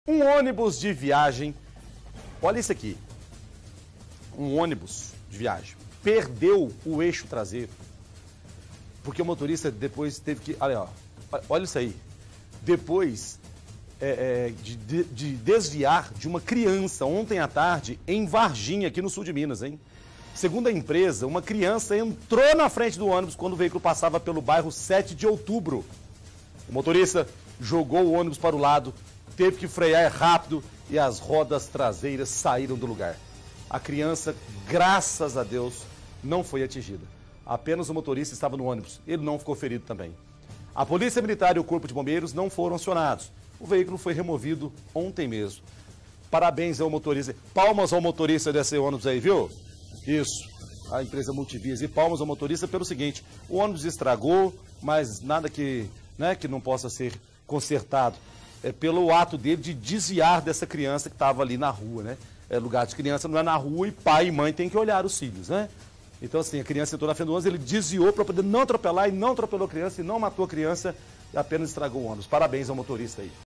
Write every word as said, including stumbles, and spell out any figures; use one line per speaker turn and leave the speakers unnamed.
Um ônibus de viagem, olha isso aqui, um ônibus de viagem, perdeu o eixo traseiro, porque o motorista depois teve que, olha, ó, olha isso aí, depois é, é, de, de, de desviar de uma criança ontem à tarde em Varginha, aqui no sul de Minas, hein? Segundo a empresa, uma criança entrou na frente do ônibus quando o veículo passava pelo bairro sete de outubro. O motorista jogou o ônibus para o lado, teve que frear rápido e as rodas traseiras saíram do lugar. A criança, graças a Deus, não foi atingida. Apenas o motorista estava no ônibus. Ele não ficou ferido também. A Polícia Militar e o Corpo de Bombeiros não foram acionados. O veículo foi removido ontem mesmo. Parabéns ao motorista. Palmas ao motorista desse ônibus aí, viu? Isso. A empresa Multivias. E palmas ao motorista pelo seguinte: o ônibus estragou, mas nada que, né, que não possa ser consertado. É pelo ato dele de desviar dessa criança que estava ali na rua, né? É, lugar de criança não é na rua e pai e mãe têm que olhar os filhos, né? Então, assim, a criança entrou na frente do ônibus, ele desviou para poder não atropelar e não atropelou a criança e não matou a criança e apenas estragou o ônibus. Parabéns ao motorista aí.